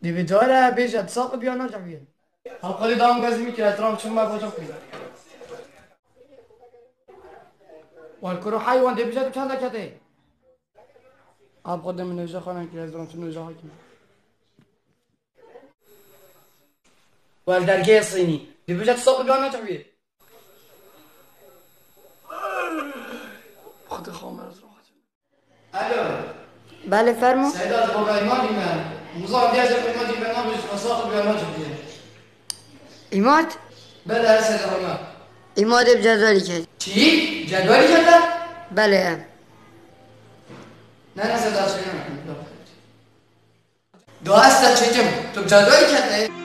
دیوی داره بیشت ساق بیا نجویه هم خالی دام گزی میکرد اترام چون ما باشم کنید والکرو حیوان دی بیشت چند کته آب خود من نوزه خانم که از درام چون نوزه های کنید والدرگه صینی دی بیشت ساق بیا نجویه خود خامر از راحت الو بله فرمو. سعید از بابا ایمانی من مزار دیاز ایمانی به نام ساق بیا نجویه ایماد؟ بله سعید رحمت ایماد بجدولی کرد. چی؟ جدولی کرده؟ بله. نه سعید از شما دو هست چیکم تو جدولی کرده؟